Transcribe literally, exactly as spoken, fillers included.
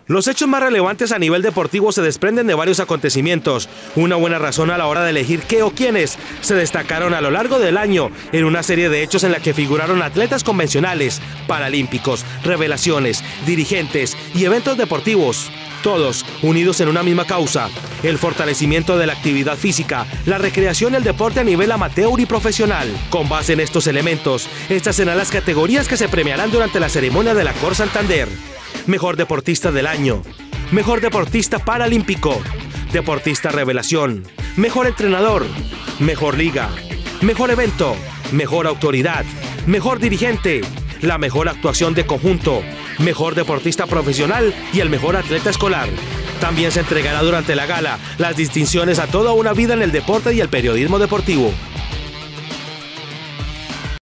Los hechos más relevantes a nivel deportivo se desprenden de varios acontecimientos, una buena razón a la hora de elegir qué o quiénes se destacaron a lo largo del año en una serie de hechos en la que figuraron atletas convencionales, paralímpicos, revelaciones, dirigentes y eventos deportivos, todos unidos en una misma causa: el fortalecimiento de la actividad física, la recreación y el deporte a nivel amateur y profesional. Con base en estos elementos, estas serán las categorías que se premiarán durante la ceremonia de la Cor Santander. Mejor deportista del año, mejor deportista paralímpico, deportista revelación, mejor entrenador, mejor liga, mejor evento, mejor autoridad, mejor dirigente, la mejor actuación de conjunto, mejor deportista profesional y el mejor atleta escolar. También se entregará durante la gala las distinciones a toda una vida en el deporte y el periodismo deportivo.